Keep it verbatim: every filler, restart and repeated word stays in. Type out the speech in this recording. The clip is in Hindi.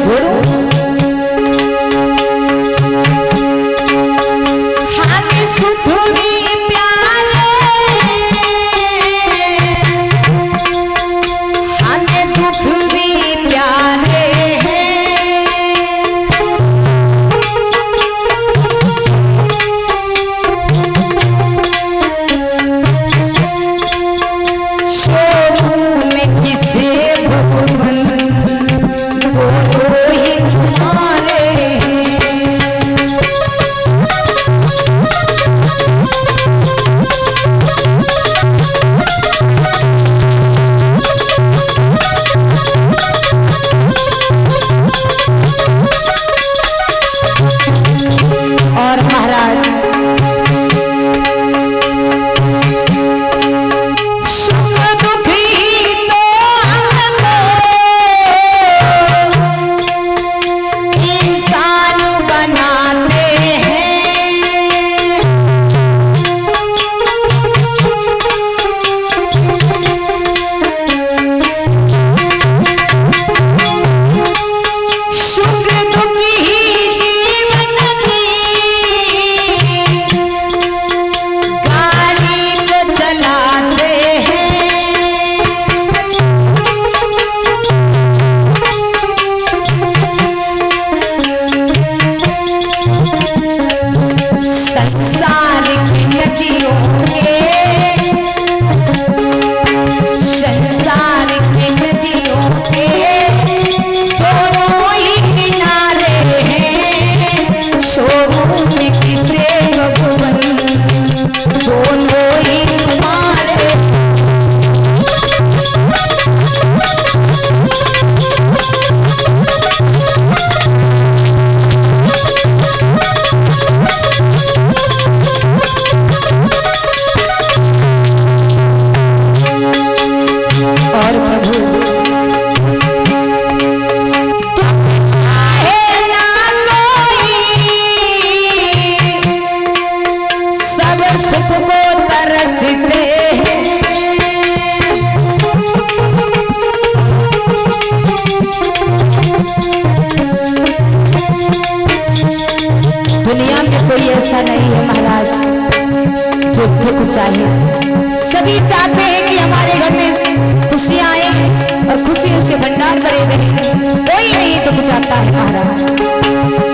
जोड़ूं। हमें सुख भी प्यारे, हमें दुख भी प्यारे हैं। छोड़ूं मैं किसे भगवन, दोनों ही तुम्हारे हैं। और महाराज सुख दुख ही तो हमको इंसान बनाते हैं। सुख दुख ही जीवन की गाड़ी को चलाते हैं। संसार की नदियों के, संसार की नदियों के दोनों ही किनारे हैं। छोड़ूं मैं किसे भगवन, दोनों ही तुम्हारे। और प्रभु तुम चाहे ना कोई, सब सुख को तरसते हैं। दुनिया में कोई ऐसा नहीं है महाराज जो दुख चाहे। सभी चाहते हैं कि हमारे घर में खुशियां आए और खुशियों से भंडार भरे रहे। कोई नहीं दुख चाहता है महाराज।